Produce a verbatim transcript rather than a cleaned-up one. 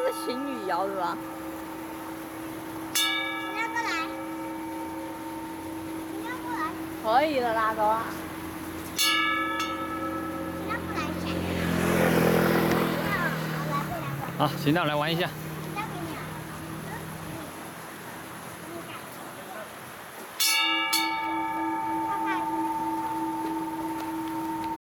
是晴雨摇的吧？ 你要过来，你要过来， 可以的啦，走啦。 你要过来一下。好，来，过来，过来。 好，行，那我来玩一下。